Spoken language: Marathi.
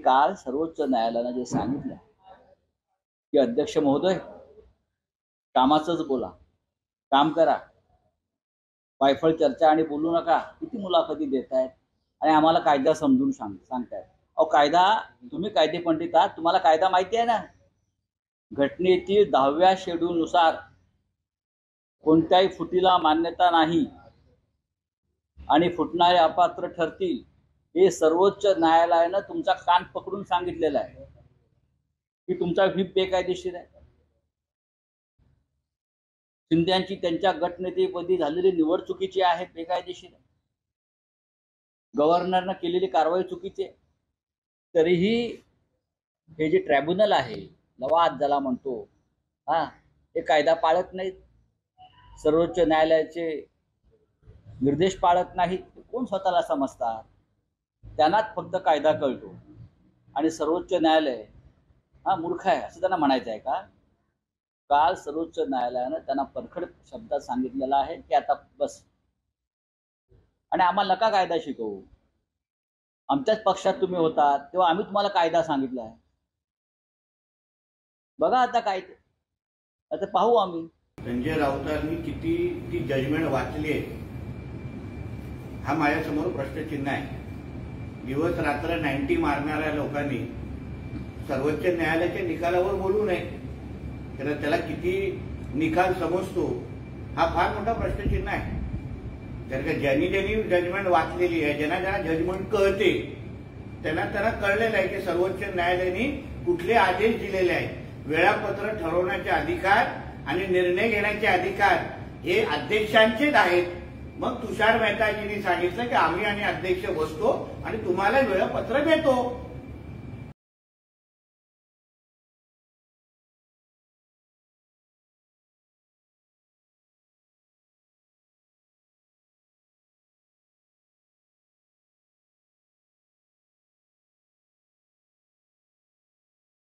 काल सर्वोच्च न्यायालयानं जे सांगितलं की अध्यक्ष महोदय कामाचंच बोला, काम करा, वायफळ चर्चा आणि बोलू नका, किती मुलाखती देत आहेत आणि आम्हाला कायदा समजून सांगतायत. अहो कायदा, तुम्ही कायदे पंडित आहात, तुम्हाला कायदा माहिती आहे ना. घटनेतील 10व्या शेड्यूलनुसार कोणत्याही फुटीला मान्यता नाही आणि फुटणारे अपात्र ठरतील हे सर्वोच्च न्यायालयानं तुमचा कान पकडून सांगितलेलं आहे की तुमचा व्हीप बेकायदेशीर आहे. शिंदेची त्यांच्या गटनेतेपदी झालेली निवड चुकीची आहे, बेकायदेशीर आहे. गव्हर्नरनं केलेली कारवाई चुकीची आहे. तरीही हे जे ट्रायब्युनल आहे, लवाद ज्याला म्हणतो, हे कायदा पाळत नाहीत, सर्वोच्च न्यायालयाचे निर्देश पाळत नाहीत. कोण स्वतःला समजतात? त्यांनाच फक्त कायदा कळतो आणि सर्वोच्च न्यायालय मूर्ख आहे असं त्यांना म्हणायचं आहे का? काल सर्वोच्च न्यायालयानं त्यांना परखड शब्दात सांगितलेलं आहे की आता बस, आणि आम्हाला नका कायदा शिकवू. आमच्याच पक्षात तुम्ही होता तेव्हा आम्ही तुम्हाला कायदा सांगितला आहे. बघा आता काय ते, आता पाहू आम्ही. संजय राऊतांनी किती ती जजमेंट वाचली आहे हा माझ्यासमोर प्रश्नचिन्ह आहे. दिवस रात्र 90 मारणाऱ्या लोकांनी सर्वोच्च न्यायालयाच्या निकालावर बोलू नये, तर त्याला किती निकाल समजतो हा फार मोठा प्रश्नचिन्ह आहे. तर का ज्यांनी जजमेंट वाचलेली आहे, ज्यांना जजमेंट कळते, त्यांना कळलेलं आहे की सर्वोच्च न्यायालयाने कुठले आदेश दिलेले आहेत. वेळापत्र ठरवण्याचे अधिकार आणि निर्णय घेण्याचे अधिकार हे अध्यक्षांचेच आहेत. मग तुषार मेहताजींनी सांगितलं की आम्ही आणि अध्यक्ष बसतो आणि तुम्हाला वेळापत्र देतो.